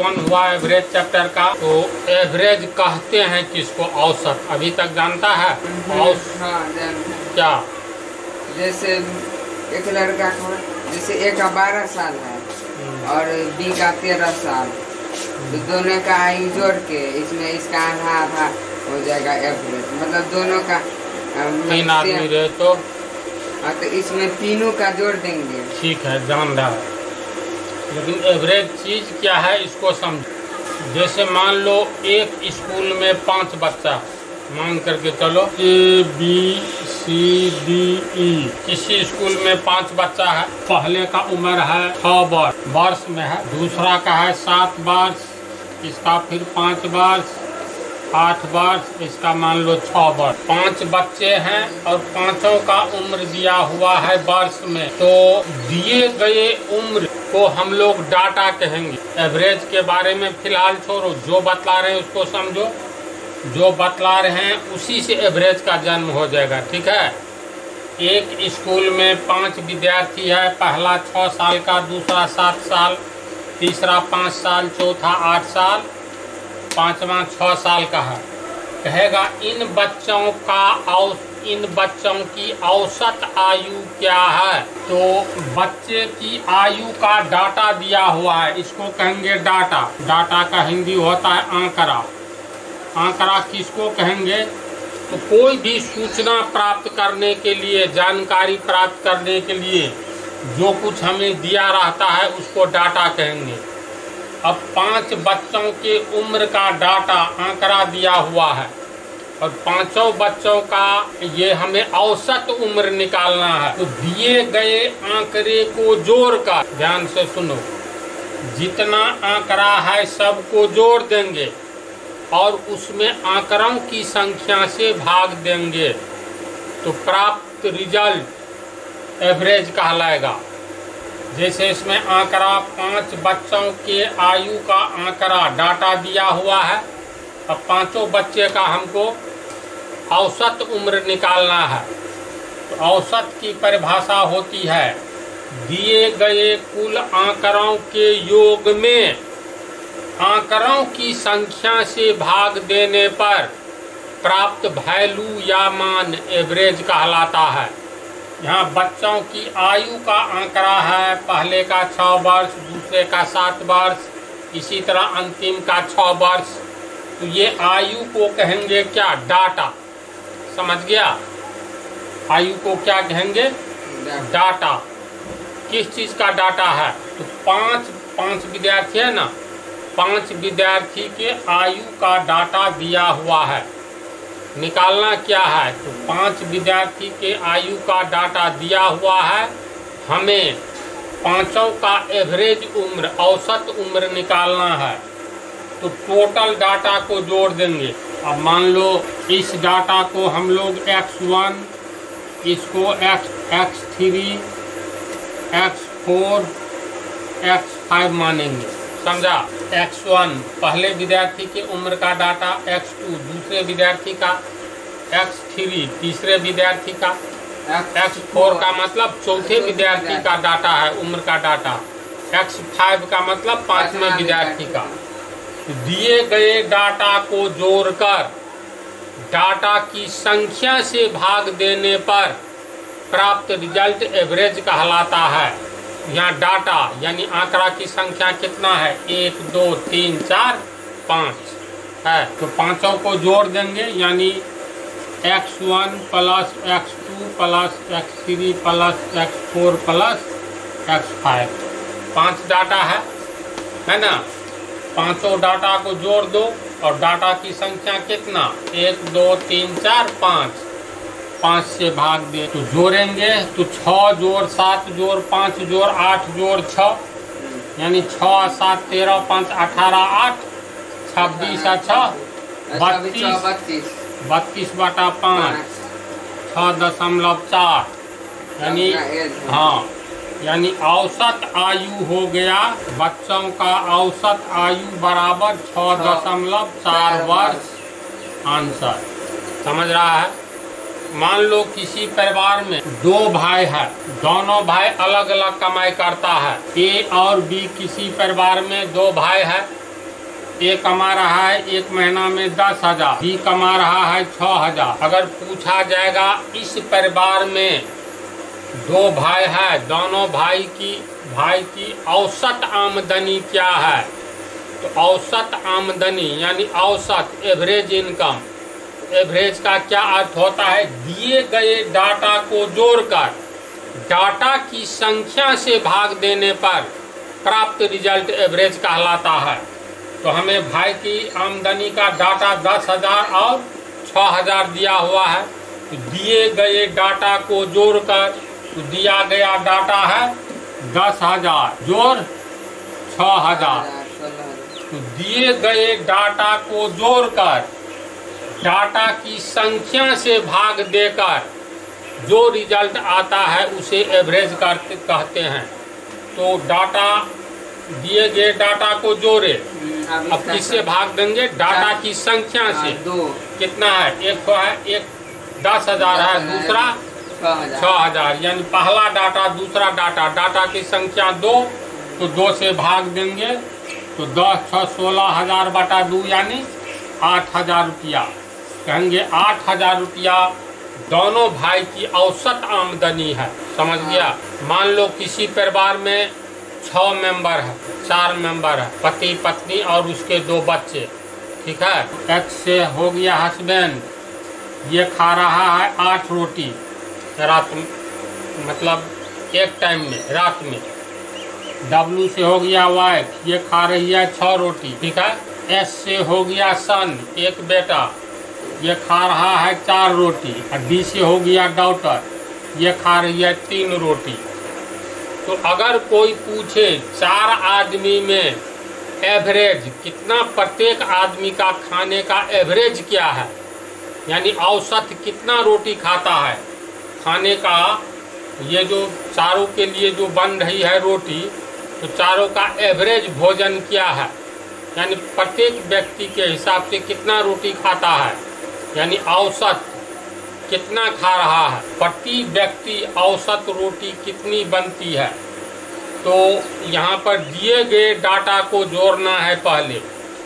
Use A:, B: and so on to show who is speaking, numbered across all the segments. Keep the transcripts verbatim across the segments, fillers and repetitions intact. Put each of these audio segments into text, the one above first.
A: One हुआ average chapter का। तो एवरेज कहते हैं किसको? औसत। अभी तक जानता है? औसत
B: हाँ,
A: क्या?
B: जैसे एक लड़का का, जैसे ए का बारह साल है और बी का तेरह साल, तो दोनों का आयु जोड़ के इसमें इसका आधा आधा हो जाएगा एवरेज। मतलब दोनों का
A: तीन आदमी रहे तो
B: हाँ, तो इसमें तीनों का जोड़ देंगे।
A: ठीक है, जान रहा है। लेकिन एवरेज चीज क्या है इसको समझो। जैसे मान लो एक स्कूल में पांच बच्चा, मान करके चलो A B C D E, किसी स्कूल में पांच बच्चा है। पहले का उम्र है छह वर्ष वर्ष में है, दूसरा का है सात वर्ष, इसका फिर पाँच वर्ष, आठ वर्ष, इसका मान लो छह वर्ष। पांच बच्चे हैं और पांचों का उम्र दिया हुआ है वर्ष में। तो दिए गए उम्र को हम लोग डाटा कहेंगे। एवरेज के बारे में फिलहाल छोड़ो, जो बतला रहे हैं उसको समझो। जो बतला रहे हैं उसी से एवरेज का जन्म हो जाएगा। ठीक है, एक स्कूल में पांच विद्यार्थी है, पहला छः साल का, दूसरा सात साल, तीसरा पाँच साल, चौथा आठ साल, पांचवा छः साल का है। कहेगा इन बच्चों का औस इन बच्चों की औसत आयु क्या है? तो बच्चे की आयु का डाटा दिया हुआ है, इसको कहेंगे डाटा। डाटा का हिंदी होता है आंकड़ा। आंकड़ा किसको कहेंगे? तो कोई भी सूचना प्राप्त करने के लिए, जानकारी प्राप्त करने के लिए जो कुछ हमें दिया रहता है उसको डाटा कहेंगे। अब पांच बच्चों के उम्र का डाटा आंकड़ा दिया हुआ है और पांचों बच्चों का ये हमें औसत उम्र निकालना है। तो दिए गए आंकड़े को जोड़कर, ध्यान से सुनो, जितना आंकड़ा है सबको जोड़ देंगे और उसमें आंकड़ों की संख्या से भाग देंगे तो प्राप्त रिजल्ट एवरेज कहलाएगा। जैसे इसमें आंकड़ा पांच बच्चों के आयु का आंकड़ा डाटा दिया हुआ है, अब पांचों बच्चे का हमको औसत उम्र निकालना है। तो औसत की परिभाषा होती है दिए गए कुल आंकड़ों के योग में आंकड़ों की संख्या से भाग देने पर प्राप्त वैल्यू या मान एवरेज कहलाता है। यहाँ बच्चों की आयु का आंकड़ा है, पहले का छः वर्ष, दूसरे का सात वर्ष, इसी तरह अंतिम का छः वर्ष। तो ये आयु को कहेंगे क्या? डाटा। समझ गया? आयु को क्या कहेंगे? डाटा। किस चीज का डाटा है? तो पांच पांच विद्यार्थी है ना, पांच विद्यार्थी के आयु का डाटा दिया हुआ है। निकालना क्या है? तो पांच विद्यार्थी के आयु का डाटा दिया हुआ है, हमें पांचों का एवरेज उम्र, औसत उम्र निकालना है। तो टोटल डाटा को जोड़ देंगे। अब मान लो इस डाटा को हम लोग एक्स वन, इसको X X three, X four, X five मानेंगे। समझा? एक्स वन पहले विद्यार्थी के उम्र का डाटा, एक्स टू दूसरे विद्यार्थी का, एक्स थ्री तीसरे विद्यार्थी का, एक्स फोर का मतलब चौथे विद्यार्थी का डाटा है, उम्र का डाटा, एक्स फाइव का मतलब पांचवें विद्यार्थी का। दिए गए डाटा को जोड़कर डाटा की संख्या से भाग देने पर प्राप्त रिजल्ट एवरेज कहलाता है। यहाँ डाटा यानी आंकड़ा की संख्या कितना है? एक, दो, तीन, चार, पाँच है। तो पांचों को जोड़ देंगे यानी X one plus X two plus X three plus X four plus X five. पाँच डाटा है है ना? पांचों डाटा को जोड़ दो और डाटा की संख्या कितना? एक, दो, तीन, चार, पाँच। पाँच से भाग दे तो जोड़ेंगे तो छः जोड़ सात जोड़ पाँच जोड़ आठ जोड़ छः, यानी छः सात तेरह पाँच अठारह आठ छब्बीस छः बत्तीस बत्तीस बटा पाँच छः दशमलव चार, यानी हाँ यानी औसत आयु हो गया बच्चों का औसत आयु बराबर छः दशमलव चार वर्ष। आंसर समझ रहा है? मान लो किसी परिवार में दो भाई है, दोनों भाई अलग अलग कमाई करता है। ए और बी किसी परिवार में दो भाई है, ए कमा रहा है एक महीना में दस हजार, बी कमा रहा है छह हजार। अगर पूछा जाएगा इस परिवार में दो भाई है, दोनों भाई की भाई की औसत आमदनी क्या है, तो औसत आमदनी यानी औसत एवरेज इनकम, एवरेज का क्या अर्थ होता है, दिए गए डाटा को जोड़कर डाटा की संख्या से भाग देने पर प्राप्त रिजल्ट एवरेज कहलाता है। तो हमें भाई की आमदनी का डाटा दस हजार और छह हजार दिया हुआ है, तो दिए गए डाटा को जोड़कर तो दिया गया डाटा है दस हजार जोड़ छह हजार। तो दिए गए डाटा को जोड़कर डाटा की संख्या से भाग देकर जो रिजल्ट आता है उसे एवरेज करते कहते हैं। तो डाटा दिए गए डाटा को जोड़े, अब किससे भाग देंगे, डाटा की संख्या से।
B: दो
A: कितना है, एक तो है एक दस हजार है, दूसरा छह हजार, यानी पहला डाटा दूसरा डाटा, डाटा की संख्या दो, तो दो से भाग देंगे तो दस छः सोलह हजार बटा दो यानी आठ हजार रुपया। कहेंगे आठ हजार रुपया दोनों भाई की औसत आमदनी है। समझ गया। मान लो किसी परिवार में छह मेंबर है, चार मेंबर है, पति पत्नी और उसके दो बच्चे, ठीक है। एक्स से हो गया हस्बैंड, ये खा रहा है आठ रोटी रात में, मतलब एक टाइम में रात में। डब्लू से हो गया वाइफ, ये खा रही है छह रोटी, ठीक है। एस से हो गया सन, एक बेटा, ये खा रहा है चार रोटी। और डी से हो गया डॉटर, ये खा रही है तीन रोटी। तो अगर कोई पूछे चार आदमी में एवरेज कितना, प्रत्येक आदमी का खाने का एवरेज क्या है, यानी औसत कितना रोटी खाता है खाने का, ये जो चारों के लिए जो बन रही है रोटी, तो चारों का एवरेज भोजन क्या है, यानी प्रत्येक व्यक्ति के हिसाब से कितना रोटी खाता है, यानी औसत कितना खा रहा है, प्रति व्यक्ति औसत रोटी कितनी बनती है। तो यहाँ पर दिए गए डाटा को जोड़ना है। पहले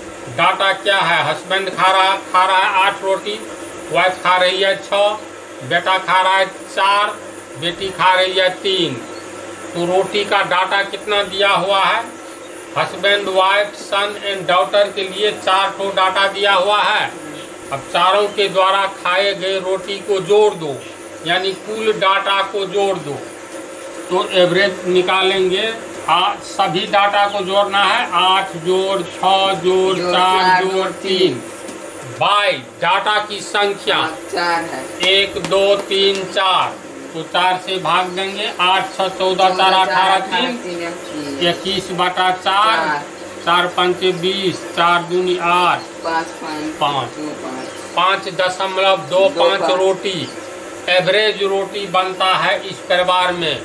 A: डाटा क्या है, हस्बैंड खा रहा खा रहा है आठ रोटी, वाइफ खा रही है छः, बेटा खा रहा है चार, बेटी खा रही है तीन। तो रोटी का डाटा कितना दिया हुआ है, husband wife son and daughter के लिए चार ठो डाटा दिया हुआ है। अब चारों के द्वारा खाए गए रोटी को जोड़ दो, यानी कुल डाटा को जोड़ दो, तो एवरेज निकालेंगे। आ, सभी डाटा को जोड़ना है, आठ जोड़ छः जोड़ चार जोड़ तीन, बाई डाटा की संख्या
B: चार है,
A: एक दो तीन चार, तो चार से भाग देंगे, आठ छः चौदह चार अठारह तीन इक्कीस बटा चार, चार पंच बीस, चार दूनी आठ, पाँच पाँच दशमलव दो पाँच रोटी एवरेज रोटी बनता है इस परिवार में।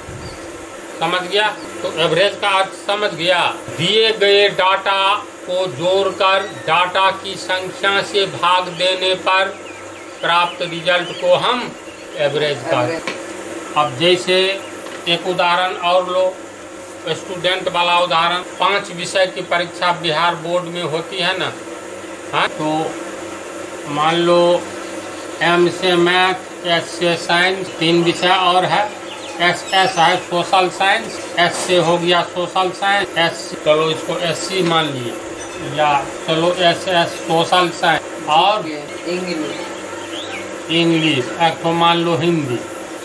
A: समझ गया। तो एवरेज का अर्थ समझ गया। दिए गए डाटा को जोड़कर डाटा की संख्या से भाग देने पर प्राप्त रिजल्ट को हम एवरेज कहते हैं। अब जैसे एक उदाहरण और लो, स्टूडेंट वाला उदाहरण। पांच विषय की परीक्षा बिहार बोर्ड में होती है ना, हाँ, तो मान लो एम से मैथ, एस से साइंस, तीन विषय और है, एस एस है सोशल साइंस, एस से हो गया सोशल साइंस, एस चलो इसको एस सी मान लिए, या चलो एस एस सोशल साइंस और
B: इंग्लिश
A: इंग्लिश एक तो मान लो हिंदी।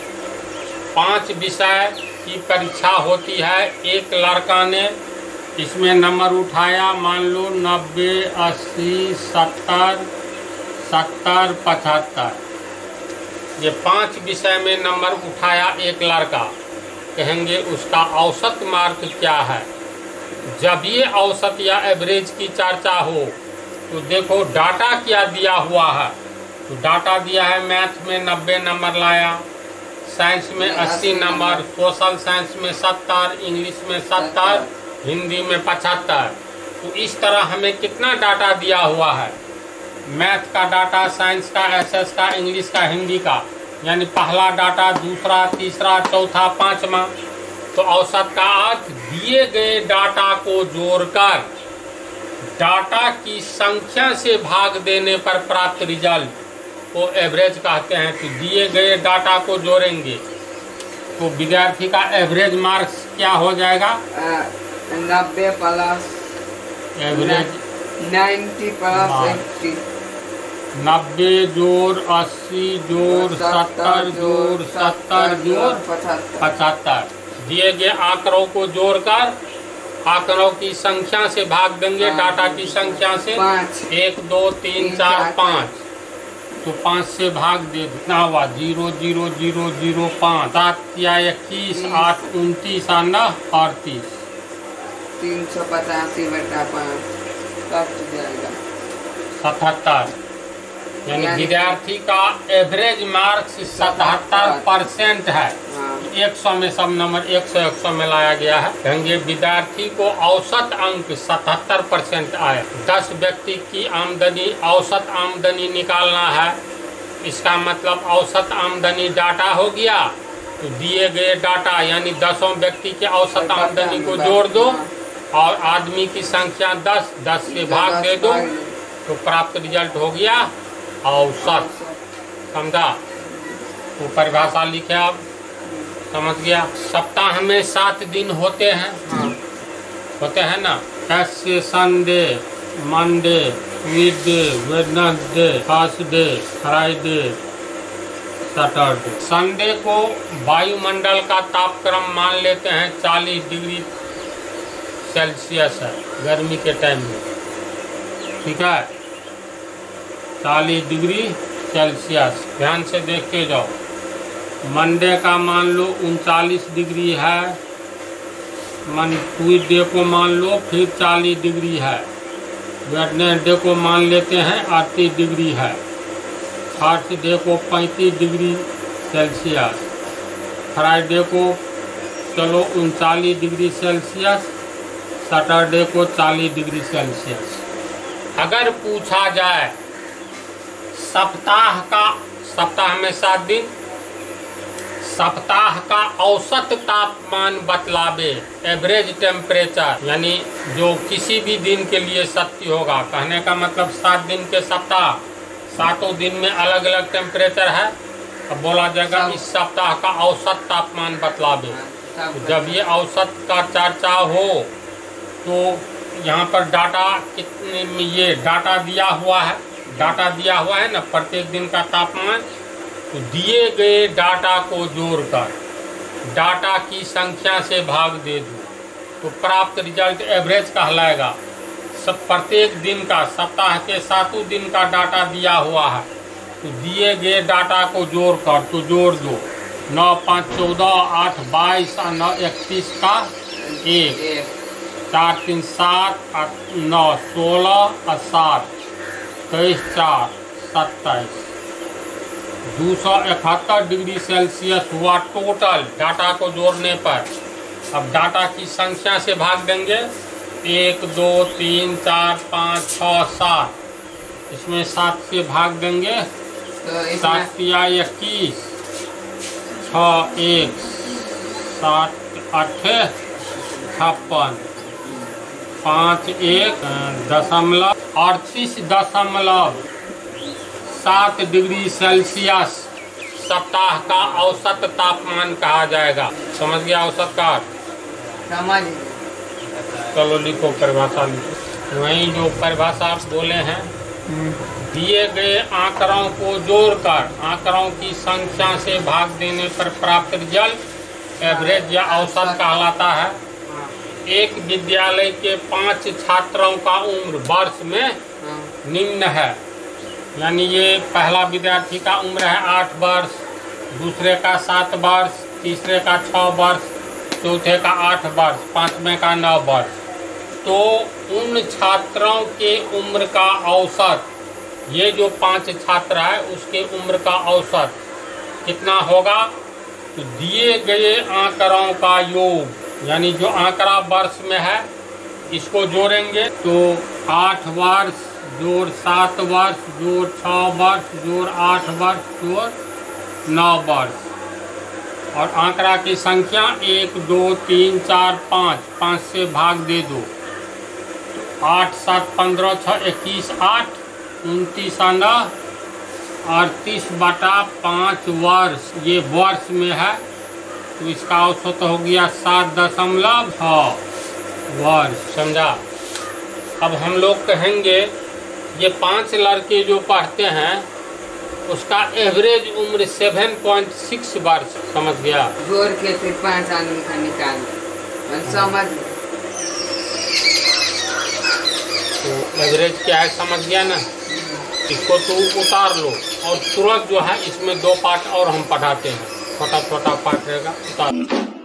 A: पांच विषय की परीक्षा होती है। एक लड़का ने इसमें नंबर उठाया, मान लो नब्बे, अस्सी, सत्तर, सत्तर, पचहत्तर, ये पांच विषय में नंबर उठाया एक लड़का। कहेंगे उसका औसत मार्क क्या है। जब ये औसत या एवरेज की चर्चा हो तो देखो डाटा क्या दिया हुआ है। तो डाटा दिया है मैथ में नब्बे नंबर लाया, साइंस में अस्सी नंबर, सोशल साइंस में सत्तर, इंग्लिश में सत्तर, हिंदी में पचहत्तर। तो इस तरह हमें कितना डाटा दिया हुआ है, मैथ का डाटा, साइंस का, एसएस का, इंग्लिश का, हिंदी का, यानी पहला डाटा, दूसरा, तीसरा, चौथा, पांचवा। तो औसत का अर्थ दिए गए डाटा को जोड़कर डाटा की संख्या से भाग देने पर प्राप्त रिजल्ट को एवरेज कहते हैं। तो दिए गए डाटा को जोड़ेंगे तो विद्यार्थी का एवरेज मार्क्स क्या हो जाएगा?
B: नब्बे plus
A: average
B: ninety plus eighty,
A: नब्बे जोड़ अस्सी जोड़ सत्तर जोड़ सत्तर जोड़ पचहत्तर। दिए गए आंकड़ों को जोड़कर आंकड़ों की संख्या से भाग देंगे डाटा की संख्या से। एक दो तीन चार पाँच, तो पाँच से भाग दे कितना हुआ? जीरो जीरो जीरो जीरो पाँच। सात या इक्कीस, आठ उनतीस, नौ अड़तीस।
B: तीन सौ पचासी बटा पाँच कट जाएगा
A: सतहत्तर। यानी विद्यार्थी का एवरेज मार्क्स सतहत्तर परसेंट है। एक सौ में सब नंबर एक सौ एक सौ में लाया गया है। कहेंगे विद्यार्थी को औसत अंक सतहत्तर परसेंट आए। दस व्यक्ति की आमदनी औसत आमदनी निकालना है। इसका मतलब औसत आमदनी डाटा हो गया। तो दिए गए डाटा यानी दसों व्यक्ति के औसत आमदनी को जोड़ दो और आदमी की संख्या दस, दस से भाग दे दो तो प्राप्त रिजल्ट हो गया औसत। समझा? तो परिभाषा लिखे आप, समझ गया? सप्ताह में सात दिन होते हैं। हाँ। होते हैं ना? ऐसे Sunday, Monday, Tuesday, Wednesday, Thursday, Friday, Saturday. Sunday को वायुमंडल का तापक्रम मान लेते हैं चालीस डिग्री सेल्सियस है गर्मी के टाइम में। ठीक है, चालीस डिग्री सेल्सियस। ध्यान से देख के जाओ। मंडे का मान लो उनचालीस डिग्री है। मन ट्यूसडे को मान लो फिर चालीस डिग्री है। वेडनेसडे को मान लेते हैं अड़तीस डिग्री है। थर्सडे को पैंतीस डिग्री सेल्सियस। फ्राइडे को चलो उनचालीस डिग्री सेल्सियस। सैटरडे को चालीस डिग्री सेल्सियस। अगर पूछा जाए सप्ताह का, सप्ताह में सात दिन, सप्ताह का औसत तापमान बतलावे, एवरेज टेम्परेचर, यानी जो किसी भी दिन के लिए सत्य होगा। कहने का मतलब सात दिन के सप्ताह, सातों दिन में अलग अलग टेम्परेचर है। अब बोला जाएगा इस सप्ताह का औसत तापमान बतलावे। जब ये औसत का चर्चा हो तो यहाँ पर डाटा कितने में, ये डाटा दिया हुआ है, डाटा दिया हुआ है ना प्रत्येक दिन का तापमान। तो दिए गए डाटा को जोड़कर डाटा की संख्या से भाग दे दो तो प्राप्त रिजल्ट एवरेज कहलाएगा। सब प्रत्येक दिन का, सप्ताह के सातों दिन का डाटा दिया हुआ है तो दिए गए डाटा को जोड़कर तो जोड़ दो। नौ पाँच चौदह, आठ बाईस और नौ इकतीस का एक, चार तीन सात, नौ सोलह और सात, तेईस चार सत्ताईस, दो सौ इकहत्तर डिग्री सेल्सियस हुआ टोटल डाटा को जोड़ने पर। अब डाटा की संख्या से भाग देंगे। एक दो तीन चार पाँच छः सात, इसमें सात से भाग देंगे तो सात या इक्कीस, छः एक, सात आठ छप्पन, पाँच एक दशमलव अड़तीस दशमलव सात डिग्री सेल्सियस सप्ताह का औसत तापमान कहा जाएगा। समझ गया औसत का?
B: समझ।
A: चलो लिखो परिभाषा लिखो। वही जो परिभाषा आप बोले हैं, दिए गए आंकड़ों को जोड़कर आंकड़ों की संख्या से भाग देने पर प्राप्त रिजल्ट एवरेज या औसत कहलाता है। एक विद्यालय के पांच छात्रों का उम्र वर्ष में निम्न है। यानी ये पहला विद्यार्थी का उम्र है आठ वर्ष, दूसरे का सात वर्ष, तीसरे का छः वर्ष, चौथे का आठ वर्ष, पांचवें का नौ वर्ष। तो उन छात्रों के उम्र का औसत, ये जो पांच छात्र है उसके उम्र का औसत कितना होगा? तो दिए गए आंकड़ों का योग, यानी जो आंकड़ा वर्ष में है इसको जोड़ेंगे तो आठ वर्ष जोड़ सात वर्ष जोड़ छः वर्ष जोड़ आठ वर्ष जोड़ नौ वर्ष और आंकड़ा की संख्या एक दो तीन चार पाँच, पाँच से भाग दे दो। आठ सात पंद्रह छः इक्कीस आठ उनतीस आना अड़तीस बटा पाँच वर्ष, ये वर्ष में है तो इसका औसत हो गया सात दशमलव छः वर्ष। समझा। अब हम लोग कहेंगे ये पांच लड़के जो पढ़ते हैं उसका एवरेज उम्र सेवन पॉइंट सिक्स वर्ष। समझ गया।
B: जोड़ के फिर पांच आदमी का निकाल समझ।
A: तो एवरेज क्या है समझ गया ना। इसको तो उतार लो और तुरंत जो है इसमें दो पार्ट और हम पढ़ाते हैं, छोटा छोटा पार्ट रहेगा, उतार।